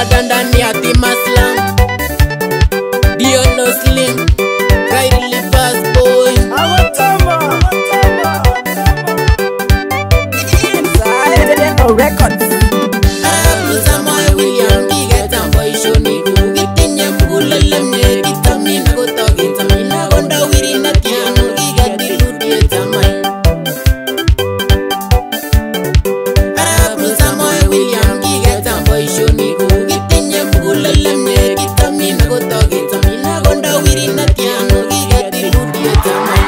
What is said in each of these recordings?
murder ndani ya Timaslam. Dion Slim, Riley Fast Boy. Inside Demo Records. Abluza moy William Giga tamboy shoni ku gitinye mugulele me vitamina goto vitamina gonda wirina tiano giga diludi tamai. Abluza moy William Giga tamboy shoni ku gitinye mugulele me vitamina goto vitamina gonda wirina tiano giga diludi tamai.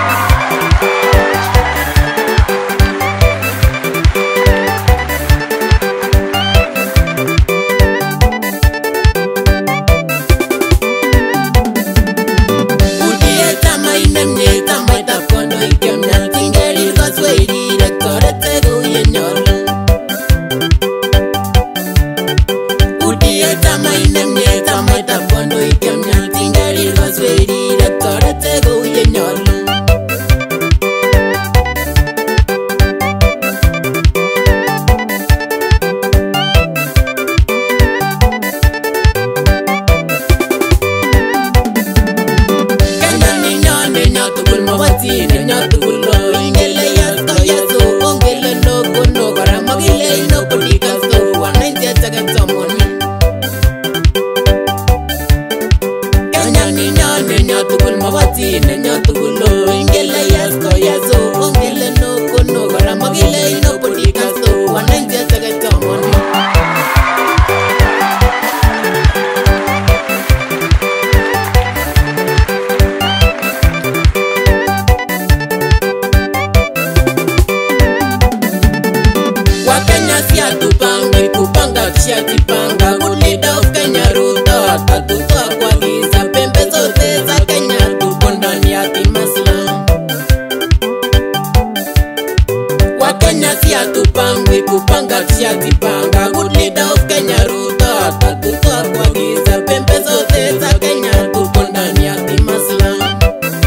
Kupanga Tipanga, good leader of Kenya Ruto, tatutoa kwa giza pembe zote za Kenya, tuko ndani ya Timaslam.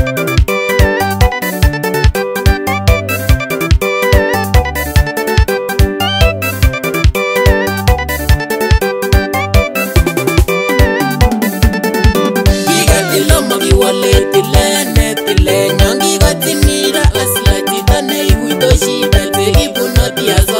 Giga tiloma kiwale tilene tile nyangi gatinira asla titane iguito shida te ibunoti azo